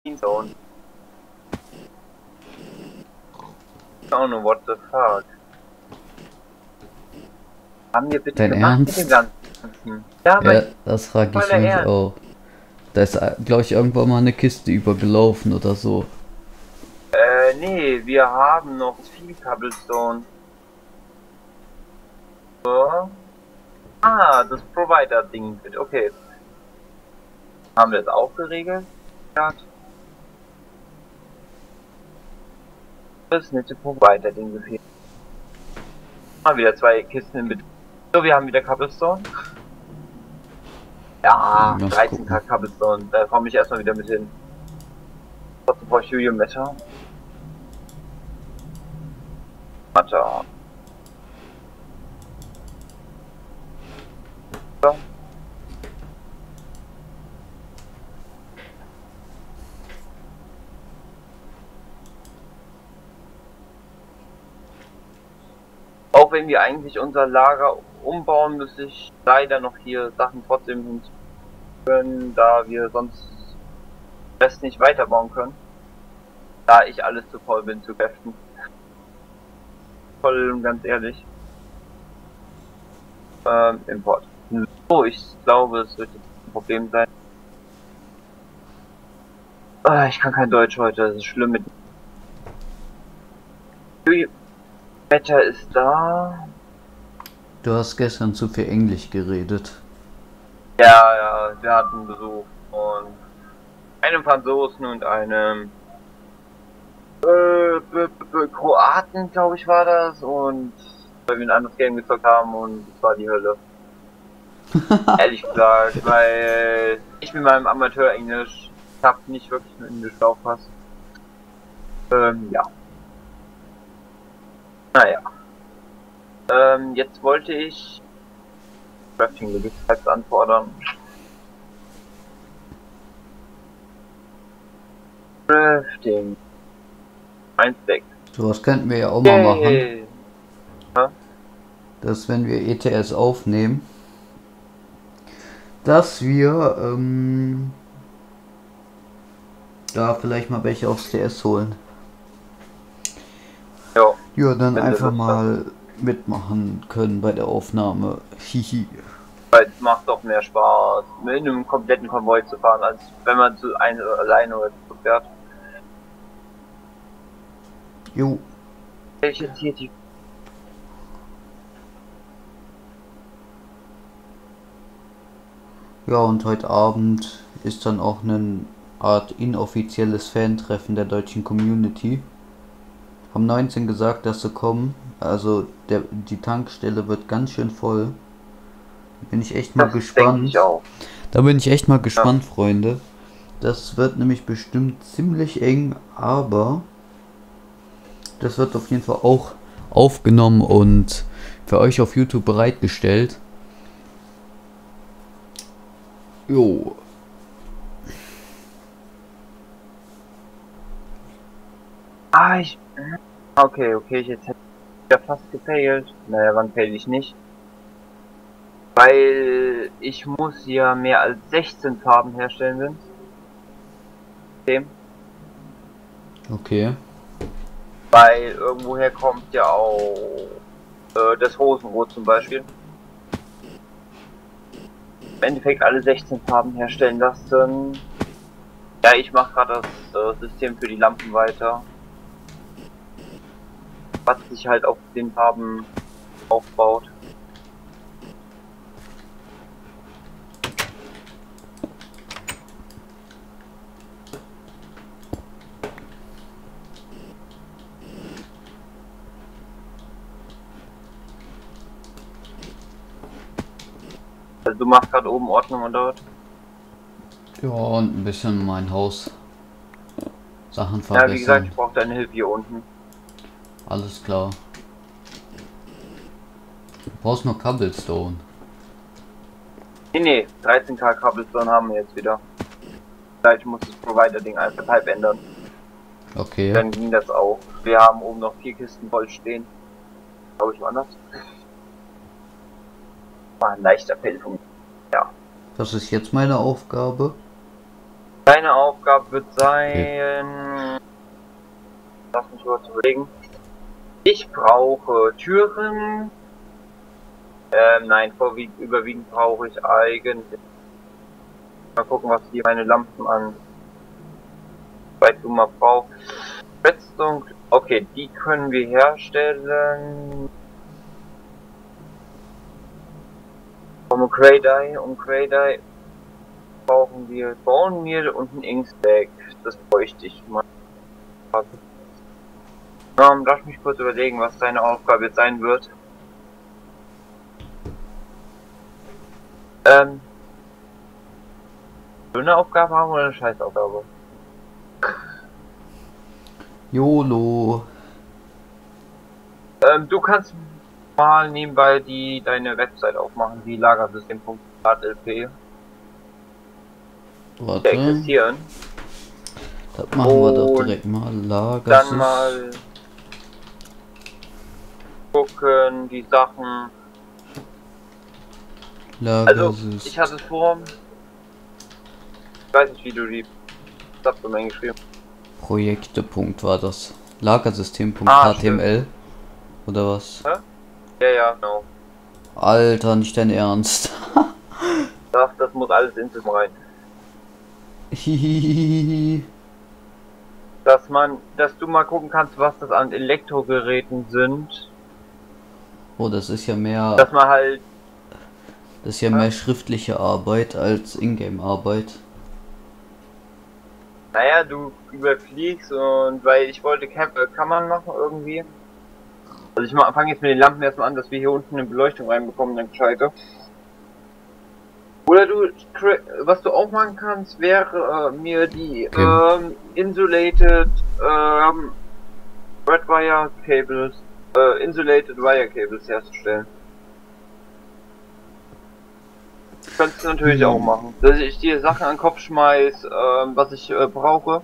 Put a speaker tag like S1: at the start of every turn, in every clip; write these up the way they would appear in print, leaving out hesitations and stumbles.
S1: Zone. I don't know what the fuck. Haben wir bitte
S2: Dein
S1: gemacht
S2: Ernst?
S1: mit dem Ganzen? Ja,
S2: Ja, das frage ich
S1: voller
S2: mich
S1: Ernst.
S2: auch. Da ist, glaube ich, irgendwann mal eine Kiste übergelaufen oder so.
S1: Nee, wir haben noch viel Cobblestone. So. Ah, das Provider-Ding. Okay. Haben wir das auch geregelt? Ja. Das nette Provider-Ding gefehlt. Mal wieder 2 Kisten in Betrieb. So, wir haben wieder Cobblestone. Ja,
S2: Lass
S1: 13k
S2: gucken.
S1: Cobblestone. Da komme ich erstmal wieder mit hin. Trotzdem brauche ich Helium Metal. Warte. So. Auch wenn wir eigentlich unser Lager umbauen, müsste ich leider noch hier Sachen trotzdem hinzufügen, da wir sonst Rest nicht weiterbauen können. Da ich alles zu voll bin zu kräften. Voll und ganz ehrlich. Import. So, ich glaube, es wird jetzt ein Problem sein. Ich kann kein Deutsch heute, das ist schlimm mit. Wetter ist da.
S2: Du hast gestern zu viel Englisch geredet.
S1: Ja, wir hatten Besuch von einem Franzosen und einem Kroaten, glaube ich, war das. Und weil wir ein anderes Game gezockt haben und es war die Hölle. Ehrlich gesagt, weil ich mit meinem Amateur-Englisch, ich habe nicht wirklich mit Englisch aufpasst. Ja. Naja. Jetzt wollte ich Crafting Logistics anfordern. Crafting. 1,6.
S2: So was könnten wir ja auch mal machen.
S1: Yay. Ja?
S2: Dass wenn wir ETS aufnehmen, dass wir da vielleicht mal welche aufs TS holen.
S1: Jo.
S2: Ja, dann
S1: Wenn du
S2: einfach
S1: Lust
S2: mal mitmachen können bei der Aufnahme. Hihi.
S1: Weil es macht doch mehr Spaß, mit einem kompletten Konvoi zu fahren, als wenn man zu alleine oder zu fährt.
S2: Jo.
S1: Ich jetzt hier die.
S2: Ja, und heute Abend ist dann auch eine Art inoffizielles Fan-Treffen der deutschen Community. Haben 19 gesagt, dass sie kommen. Also die Tankstelle wird ganz schön voll. Bin ich echt mal
S1: Das denke
S2: gespannt.
S1: ich auch.
S2: Da bin ich echt mal gespannt, ja. Freunde. Das wird nämlich bestimmt ziemlich eng, aber das wird auf jeden Fall auch aufgenommen und für euch auf YouTube bereitgestellt. Jo.
S1: Okay, jetzt hätte ich ja fast gefailt. Naja, wann fail ich nicht? Weil ich muss ja mehr als 16 Farben herstellen, Vince.
S2: Okay.
S1: Weil irgendwoher kommt ja auch das Rosenrot zum Beispiel. Im Endeffekt alle 16 Farben herstellen lassen. Ja, ich mache gerade das System für die Lampen weiter. Was sich halt auf den Farben aufbaut. Also du machst gerade oben Ordnung und dort.
S2: Ja, und ein bisschen mein Haus Sachen verbessern.
S1: Ja, wie gesagt, ich brauche deine Hilfe hier unten.
S2: Alles klar. Du brauchst nur Cobblestone.
S1: Nee, 13k Cobblestone haben wir jetzt wieder. Vielleicht muss das Provider-Ding einfach halb ändern.
S2: Okay.
S1: Dann ging das auch. Wir haben oben noch 4 Kisten voll stehen. Glaube ich, war das? War ein leichter Fail von mir. Ja.
S2: Was ist jetzt meine Aufgabe?
S1: Deine Aufgabe wird sein... Lass mich kurz überlegen. Ich brauche Türen. Nein, überwiegend brauche ich eigentlich... Mal gucken, was hier meine Lampen an... Weil du mal brauchst. Redstone... Okay, die können wir herstellen. Um Cray-Dye brauchen wir Bone Meal und ein Inkstack. Das bräuchte ich mal. Lass mich kurz überlegen, was deine Aufgabe jetzt sein wird. Eine Aufgabe haben oder eine Scheißaufgabe?
S2: YOLO.
S1: Du kannst mal nebenbei deine Website aufmachen, die Lagersystem.lp.
S2: Warte.
S1: Existieren.
S2: Das machen wir doch direkt mal.
S1: Dann mal gucken, die Sachen. Also, ich hatte es vor. Ich weiß nicht, wie du die Subdomain geschrieben hast.
S2: Projekte. War das. Lagersystem.html. Oder was?
S1: Hä? Ja, genau.
S2: Alter, nicht dein Ernst.
S1: Das muss alles ins System rein.
S2: Hihihihi.
S1: Dass du mal gucken kannst, was das an Elektrogeräten sind.
S2: Oh, das ist ja mehr.
S1: Dass man halt.
S2: Das ist ja mehr schriftliche Arbeit als Ingame-Arbeit.
S1: Naja, du überfliegst und weil ich wollte Kammern machen irgendwie. Also ich fange jetzt mit den Lampen erstmal an, dass wir hier unten eine Beleuchtung reinbekommen, dann gescheiter. Oder was du auch machen kannst, wäre mir die insulated Red Wire Cables, insulated Wire Cables herzustellen. Könntest du natürlich auch machen. Dass ich dir Sachen an den Kopf schmeiß, was ich brauche.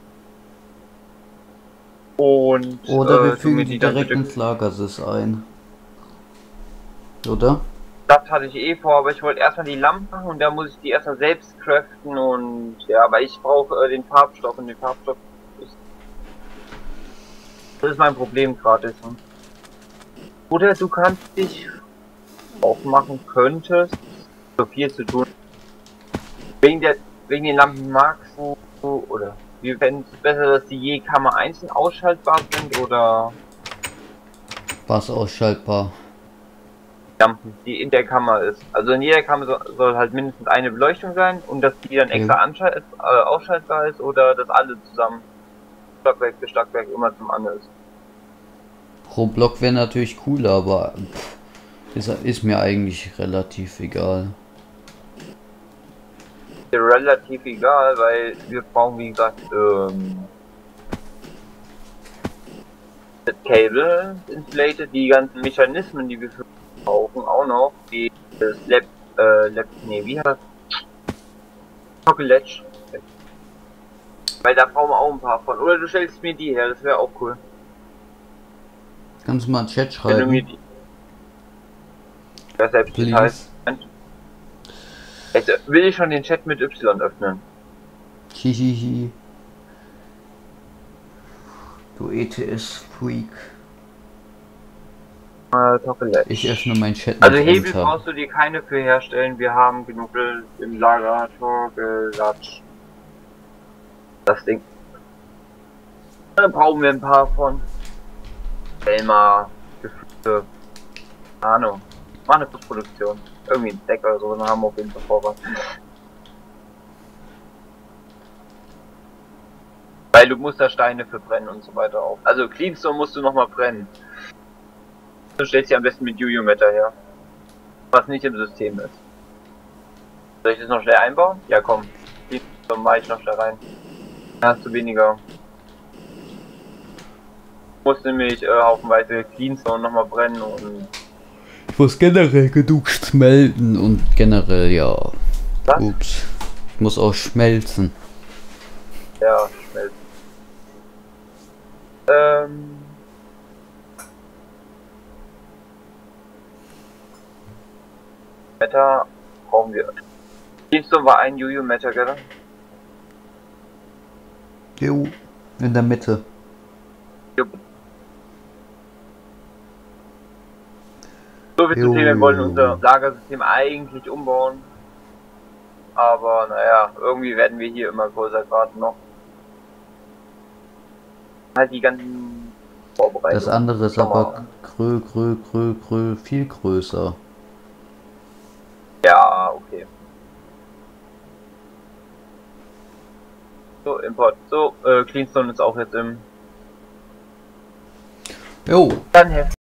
S1: Und
S2: oder wir fügen die direkt ins Lagersys ein. Oder?
S1: Das hatte ich eh vor, aber ich wollte erstmal die Lampen machen und da muss ich die erstmal selbst craften und ja, aber ich brauche den Farbstoff und den Farbstoff ist... Das ist mein Problem gerade. Oder du kannst dich aufmachen könntest, so viel zu tun. Wegen den Lampen magst du, oder wir fänden es besser, dass die je Kammer einzeln ausschaltbar sind oder...
S2: Was ausschaltbar?
S1: Lampen, die in der Kammer ist. Also in jeder Kammer soll halt mindestens eine Beleuchtung sein und dass die dann extra ausschaltbar ist oder dass alle zusammen Stockwerk für Stockwerk immer zum anderen ist.
S2: Pro Block wäre natürlich cooler, aber ist mir eigentlich relativ egal.
S1: Relativ egal, weil wir brauchen wie gesagt das Cable insulated, die ganzen Mechanismen, die wir brauchen auch noch, wie das wie heißt das? Chocolate. Weil da brauchen wir auch ein paar von. Oder du stellst mir die her, das wäre auch cool.
S2: Kannst du mal einen Chat schreiben? Wenn du mir die...
S1: Ja, selbst das heißt. Jetzt will ich schon den Chat mit Y öffnen.
S2: Hihihi. Du ETS-Freak. Ich öffne meinen Chat.
S1: Also Hebel brauchst du dir keine für herstellen, wir haben genug im Lager gelatscht. Das Ding. Da brauchen wir ein paar von. Elmar, Gefühle, Ahnung. Mach eine Postproduktion. Irgendwie ein Deck oder so, dann haben wir auf jeden Fall Vorrat. Weil du musst da Steine für brennen und so weiter auf. Also Cleanstone musst du nochmal brennen. Du stellst sie am besten mit UU-Matter her. Was nicht im System ist. Soll ich das noch schnell einbauen? Ja komm. Cleanstone mache ich noch schnell rein. Dann hast du weniger. Du musst nämlich haufenweise Cleanstone nochmal brennen und...
S2: Ich muss generell genug schmelzen und generell ja.
S1: Was?
S2: Ups. Ich muss auch schmelzen.
S1: Ja, schmelzen. Meta brauchen wir. Cleanstone war ein UU-Matter, gell?
S2: Jo, in der Mitte.
S1: Jupp. So viel zu
S2: Jo,
S1: viel, wir wollen
S2: jo,
S1: unser
S2: jo.
S1: Lagersystem eigentlich umbauen. Aber naja, irgendwie werden wir hier immer größer gerade noch. Halt die ganzen Vorbereitungen.
S2: Das andere ist
S1: Schau
S2: aber
S1: mal.
S2: viel größer.
S1: Ja, okay. So, Import. So, Cleanstone ist auch jetzt im.
S2: Jo.
S1: Dann